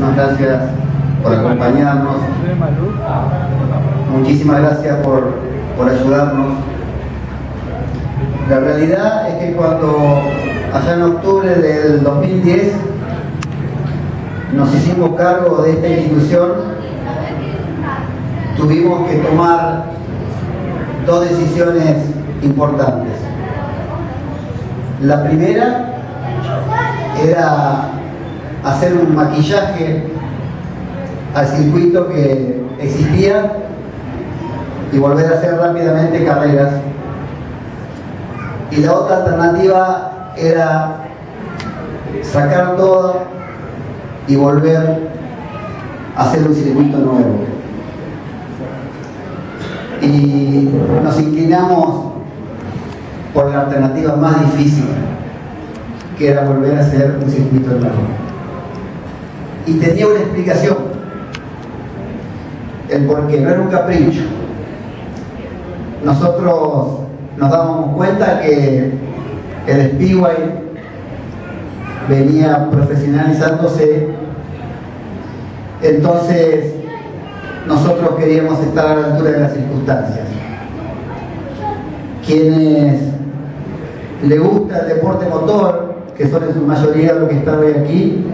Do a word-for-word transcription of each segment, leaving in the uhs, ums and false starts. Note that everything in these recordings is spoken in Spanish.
muchísimas gracias por acompañarnos, muchísimas gracias por, por ayudarnos. La realidad es que cuando allá en octubre del dos mil diez nos hicimos cargo de esta institución, tuvimos que tomar dos decisiones importantes. La primera era hacer un maquillaje al circuito que existía y volver a hacer rápidamente carreras. Y la otra alternativa era sacar todo y volver a hacer un circuito nuevo. Y nos inclinamos por la alternativa más difícil, que era volver a hacer un circuito nuevo. Y tenía una explicación, el por qué, no era un capricho. Nosotros nos dábamos cuenta que el Speedway venía profesionalizándose, entonces nosotros queríamos estar a la altura de las circunstancias. Quienes les gusta el deporte motor, que son en su mayoría los que están hoy aquí,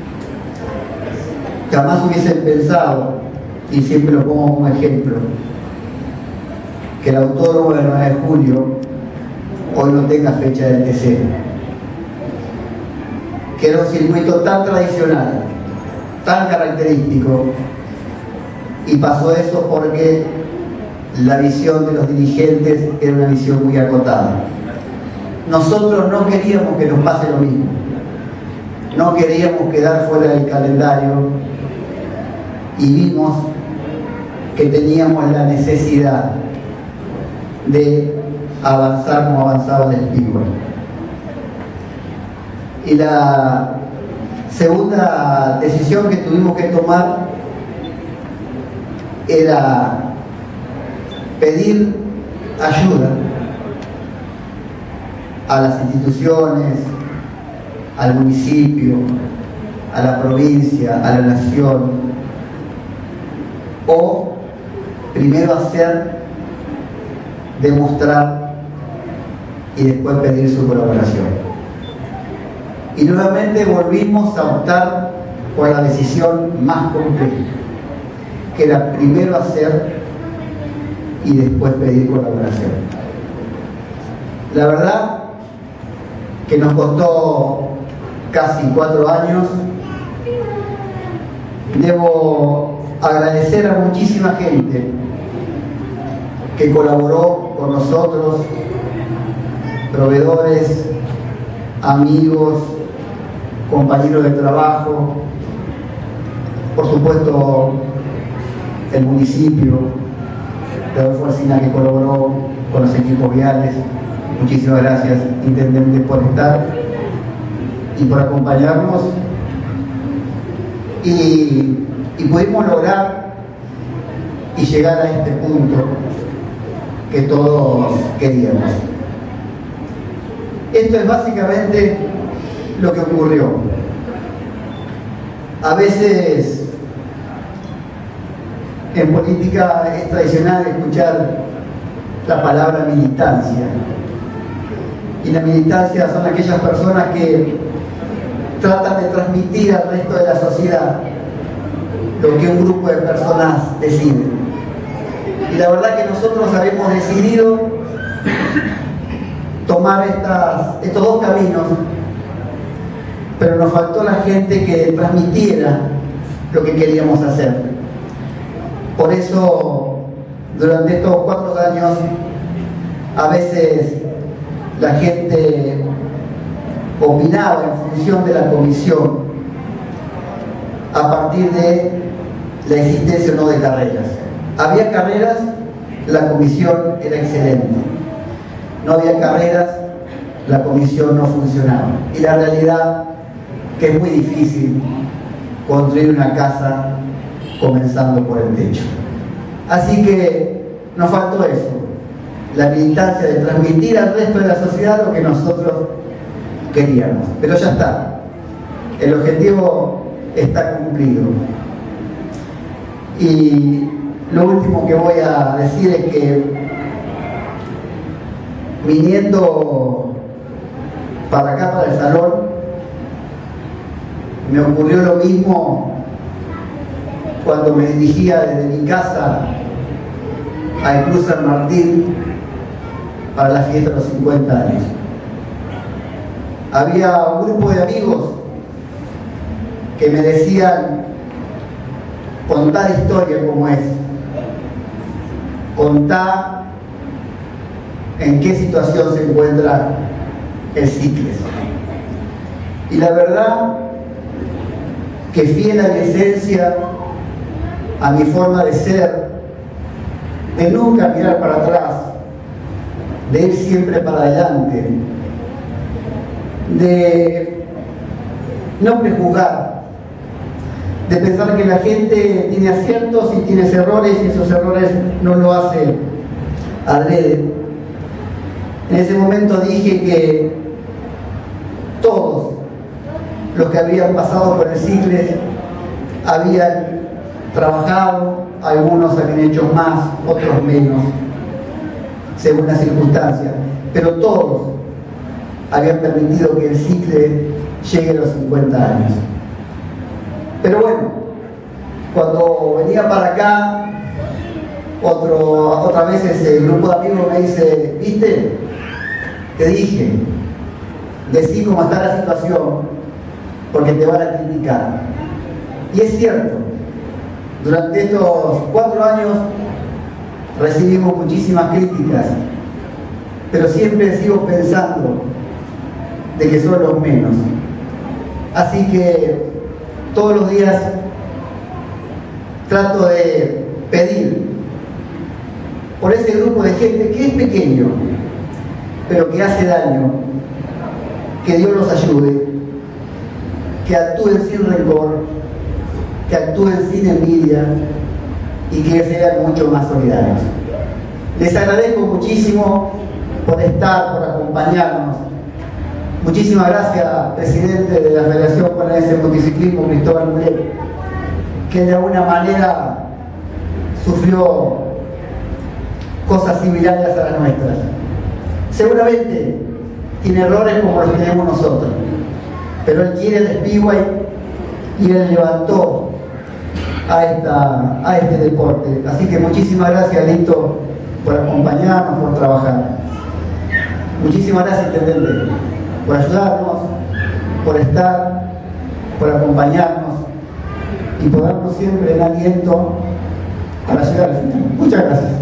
jamás hubiesen pensado, y siempre lo pongo como ejemplo, que el autódromo del nueve de julio hoy no tenga fecha de T C. Que era un circuito tan tradicional, tan característico, y pasó eso porque la visión de los dirigentes era una visión muy acotada. Nosotros no queríamos que nos pase lo mismo, no queríamos quedar fuera del calendario, y vimos que teníamos la necesidad de avanzar como avanzaba el Speedway. Y la segunda decisión que tuvimos que tomar era pedir ayuda a las instituciones, al municipio, a la provincia, a la nación, o primero hacer, demostrar y después pedir su colaboración. Y nuevamente volvimos a optar por la decisión más compleja, que era primero hacer y después pedir colaboración. La verdad que nos costó casi cuatro años. Debo agradecer a muchísima gente que colaboró con nosotros, proveedores, amigos, compañeros de trabajo, por supuesto el municipio de Adolfo Alsina, que colaboró con los equipos viales. Muchísimas gracias, intendente, por estar y por acompañarnos, y, y pudimos lograr y llegar a este punto que todos queríamos. Esto es básicamente lo que ocurrió. A veces en política es tradicional escuchar la palabra militancia, y la militancia son aquellas personas que tratan de transmitir al resto de la sociedad lo que un grupo de personas decide. Y la verdad que nosotros habíamos decidido tomar estas, estos dos caminos, pero nos faltó la gente que transmitiera lo que queríamos hacer. Por eso, durante estos cuatro años, a veces la gente opinaba en función de la comisión a partir de la existencia o no de carreras. Había carreras, la comisión era excelente. No había carreras, la comisión no funcionaba. Y la realidad que es muy difícil construir una casa comenzando por el techo. Así que nos faltó eso, la militancia de transmitir al resto de la sociedad lo que nosotros queríamos. Pero ya está. El objetivo está cumplido. Y lo último que voy a decir es que viniendo para acá, para el salón, me ocurrió lo mismo cuando me dirigía desde mi casa al Cruz San Martín para la fiesta de los cincuenta años. Había un grupo de amigos que me decían: contá la historia como es, contá en qué situación se encuentra el Cicles. Y la verdad que fiel a la esencia, a mi forma de ser, de nunca mirar para atrás, de ir siempre para adelante, de no prejuzgar, de pensar que la gente tiene aciertos y tiene errores y esos errores no lo hace adrede. En ese momento dije que todos los que habían pasado por el Cicles habían trabajado, algunos habían hecho más, otros menos, según las circunstancias, pero todos habían permitido que el Cicles llegue a los cincuenta años. Pero bueno, cuando venía para acá, otro, otras veces el grupo de amigos me dice: ¿viste? Te dije, decí cómo está la situación, porque te van a criticar. Y es cierto, durante estos cuatro años recibimos muchísimas críticas, pero siempre sigo pensando de que son los menos. Así que todos los días trato de pedir por ese grupo de gente que es pequeño, pero que hace daño, que Dios los ayude, que actúen sin rencor, que actúen sin envidia y que sean mucho más solidarios. Les agradezco muchísimo por estar, por acompañarnos. Muchísimas gracias, presidente de la Federación Bonaerense de Motociclismo, Cristóbal Mulet, que de alguna manera sufrió cosas similares a las nuestras. Seguramente tiene errores como los que tenemos nosotros, pero él quiere el Speedway y él levantó a, esta, a este deporte. Así que muchísimas gracias, Lito, por acompañarnos, por trabajar. Muchísimas gracias, intendente, por ayudarnos, por estar, por acompañarnos y por darnos siempre el aliento para llegar al final. Muchas gracias.